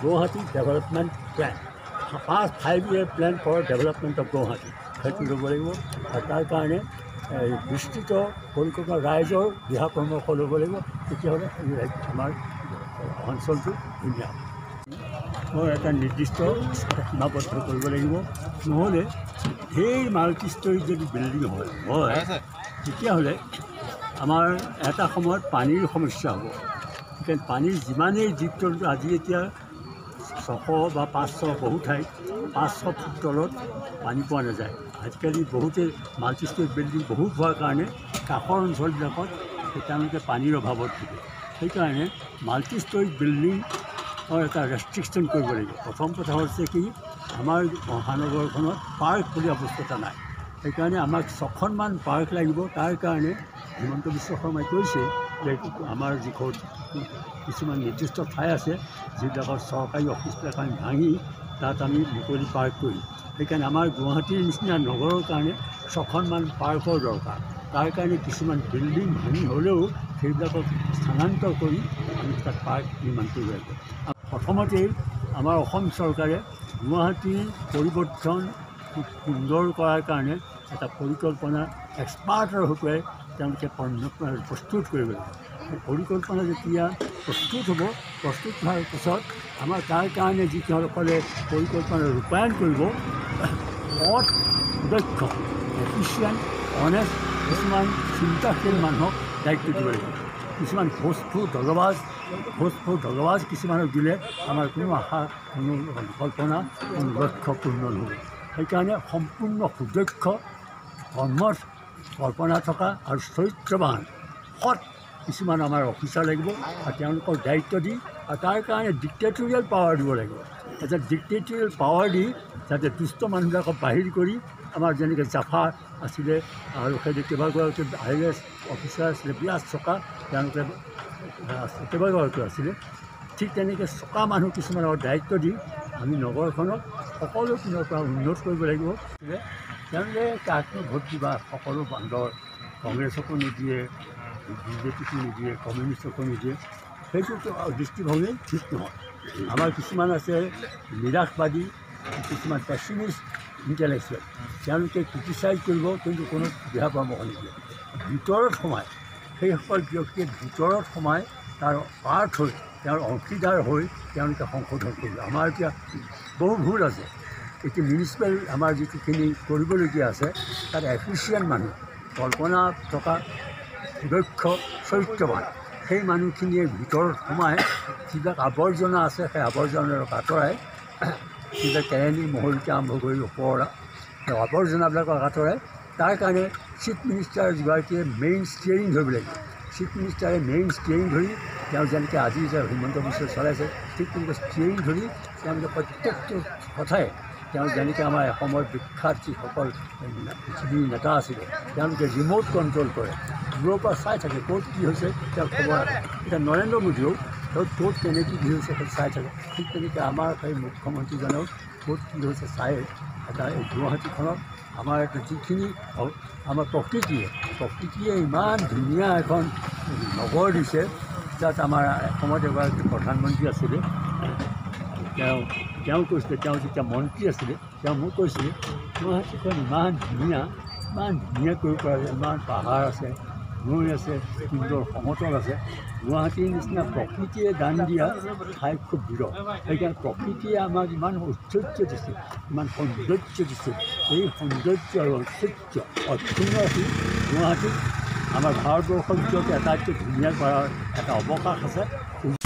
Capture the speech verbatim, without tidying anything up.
Guwahati Development Plan. Past five year plan for development of Guwahati. সেইটো ল'ব লাগিব আৰু তাৰ কাৰণে বিস্তৃত পৰিকল্পনা ৰাইজৰ দিহা পৰামৰ্শ ল'ব লাগিব তেতিয়াহ'লে আমাৰ অঞ্চলটো ধুনীয়া মই এটা নিৰ্দিষ্ট সীমাবদ্ধ কৰিব লাগিব নহ'লে সেই মাল্টি ষ্টৰী যদি বিল্ডিং হয় হয় তেতিয়াহ'লে আমাৰ এটা সময়ত পানীৰ সমস্যা হ'ব গতিকে পানীৰ যিমানেই জীৱ জন্তু আজি এতিয়া ছশ বা পাঁচশ বহু ঠাইত পাঁচশ ফুট তলত পানী পোৱা নাযায় আজিকালি বহুতে মাল্টি ষ্টৰী বিল্ডিং বহুত হোৱাৰ কাৰণে কাষৰ অঞ্চলবিলাকত তেওঁলোকে পানীৰ অভাৱত ভোগে সেইকাৰণে মাল্টি ষ্টৰী বিল্ডিঙৰ এটা ৰেষ্ট্ৰিকশ্যন কৰিব লাগিব প্ৰথম কথা হৈছে কি আমাৰ মহানগৰখনত পাৰ্ক বুলি অৱস্থা নাই সেইকাৰণে আমাক ছখনমান পাৰ্ক লাগিব তাৰ কাৰণে হিমন্ত বিশ্ব শৰ্মাই কৈছে যে আমাৰ যিখন কিছুমান নিৰ্দিষ্ট ঠাই আছে যিবিলাকৰ চৰকাৰী অফিচবিলাক আমি ভাঙি তাত আমি মুকলি পাৰ্ক কৰিম সেইকাৰণে আমাৰ গুৱাহাটীৰ নিচিনা নগৰৰ কাৰণে ছখনমান পাৰ্কৰ দৰকাৰ তাৰ কাৰণে কিছুমান বিল্ডিং ভাঙি হ'লেও সেইবিলাকক স্থানান্তৰ কৰি আমি তাত পাৰ্ক নিৰ্মাণ কৰিব লাগিব প্ৰথমতেই আমাৰ অসম চৰকাৰে গুৱাহাটীৰ পৰিৱৰ্তন খুব সুন্দৰ কৰাৰ কাৰণে এটা পৰিকল্পনা এক্সপাৰ্টৰ ৰূপে তেওঁলোকে প্ৰস্তুত কৰিব লাগিব সেই পৰিকল্পনা যেতিয়া প্ৰস্তুত হ'ব প্ৰস্তুত হোৱাৰ পিছত আমাৰ তাৰ কাৰণে যি তেওঁলোকে পৰিকল্পনা ৰূপায়ণ কৰিব সৎ সুদক্ষ এফিচিয়েণ্ট অনেষ্ট কিছুমান চিন্তাশীল মানুহক দায়িত্ব দিব লাগিব কিছুমান ভোজফু দগবাজ ভোজফু দগবাজ কিছুমানক দিলে আমাৰ কোনো আশা কোনো কল্পনা কোনো লক্ষ্য পূৰ্ণ নহ'ব সেইকাৰণে সম্পূৰ্ণ সুদক্ষ কৰ্মত কল্পনা থকা আৰু চৰিত্ৰৱান সৎ কিছুমান আমাৰ অফিচাৰ লাগিব আৰু তেওঁলোকক দায়িত্ব দি আৰু তাৰ কাৰণে ডিক্টেটৰিয়েল পাৱাৰ দিব লাগিব এটা ডিক্টেটৰিয়েল পাৱাৰ দি যাতে দুষ্ট মানুহবিলাকক বাহিৰ কৰি আমাৰ যেনেকৈ জাফা আছিলে আৰু সেই কেইবাগৰাকী আই এ এছ অফিচাৰ আছিলে বিৰাট চকা তেওঁলোকে কেইবাগৰাকী আছিলে ঠিক তেনেকৈ চকা মানুহ কিছুমানৰ দায়িত্ব দি আমি নগৰখনক সকলো পিনৰ পৰা উন্নত কৰিব লাগিব তেওঁলোকে কাকনো ভোট দিবা সকলো বান্দৰ কংগ্ৰেছকো নিদিয়ে বিজেপিকো নিদিয়ে কমিউনিষ্টকো নিদিয়ে সেইটোতো দৃষ্টিভংগী ঠিক নহয় আমাৰ কিছুমান আছে নিৰাশবাদী কিছুমান পেচিমিষ্ট ইণ্টেলেকচুৱেল তেওঁলোকে ক্ৰিটিচাইজ কৰিব কিন্তু কোনো দিহা পৰামৰ্শ নিদিয়ে ভিতৰত সোমাই সেইসকল ব্যক্তিয়ে ভিতৰত সোমাই তাৰ পাৰ্ট হৈ তেওঁৰ অংশীদাৰ হৈ তেওঁলোকে সংশোধন কৰিব আমাৰ এতিয়া বহু ভুল আছে এতিয়া মিউনিচিপেল আমাৰ যিটোখিনি কৰিবলগীয়া আছে তাত এফিচিয়েণ্ট মানুহ কল্পনা থকা সুদক্ষ চৰিত্ৰৱান সেই মানুহখিনিয়ে ভিতৰত সোমাই যিবিলাক আৱৰ্জনা আছে সেই আৱৰ্জনাবিলাক আঁতৰাই যিবিলাক কেৰাণী মহলকে আৰম্ভ কৰি ওপৰৰ সেই আৱৰ্জনাবিলাকক আঁতৰাই তাৰ কাৰণে চিফ মিনিষ্টাৰ যিগৰাকীয়ে মেইন ষ্টিয়াৰিং ধৰিব লাগিব চিফ মিনিষ্টাৰে মেইন ষ্টিয়াৰিং ধৰি তেওঁ যেনেকৈ আজি যে হিমন্ত বিশ্ব চলাইছে ঠিক তেনেকৈ ষ্টিয়াৰিং ধৰি তেওঁলোকে প্ৰত্যেকটো কথাই তেওঁ যেনেকৈ আমাৰ এসময়ত বিখ্যাত যিসকল পৃথিৱীৰ নেতা আছিলে তেওঁলোকে ৰিম'ট কণ্ট্ৰল কৰে দূৰৰ পৰা চাই থাকে ক'ত কি হৈছে তেওঁ খবৰ ৰাখে এতিয়া নৰেন্দ্ৰ মোদীয়েও তেওঁ ক'ত কেনেকৈ কি হৈছে সেইটো চাই থাকে ঠিক তেনেকৈ আমাৰ সেই মুখ্যমন্ত্ৰীজনেও ক'ত কি হৈছে চাই এটা এই গুৱাহাটীখনত আমাৰ এটা যিখিনি আমাৰ প্ৰকৃতিয়ে প্ৰকৃতিয়ে ইমান ধুনীয়া এখন নগৰ দিছে তাত আমাৰ এসময়ত এগৰাকী প্ৰধানমন্ত্ৰী আছিলে তেওঁ তেওঁ কৈছিলে তেওঁ যেতিয়া মন্ত্ৰী আছিলে তেওঁ মোক কৈছিলে গুৱাহাটীখন ইমান ধুনীয়া ইমান ধুনীয়া কৰিব পৰা যায় ইমান পাহাৰ আছে নৈ আছে সুন্দৰ সমতল আছে গুৱাহাটীৰ নিচিনা প্ৰকৃতিয়ে দান দিয়া ঠাই খুব বিৰল সেইকাৰণে প্ৰকৃতিয়ে আমাক ইমান ঐশ্বৰ্য দিছে ইমান সৌন্দৰ্য দিছে এই সৌন্দৰ্য আৰু ঐশ্বৰ্য অক্ষুণ্ণ ৰাখি গুৱাহাটীক আমাৰ ভাৰতবৰ্ষৰ ভিতৰতে আটাইতকৈ ধুনীয়া কৰাৰ এটা অৱকাশ আছে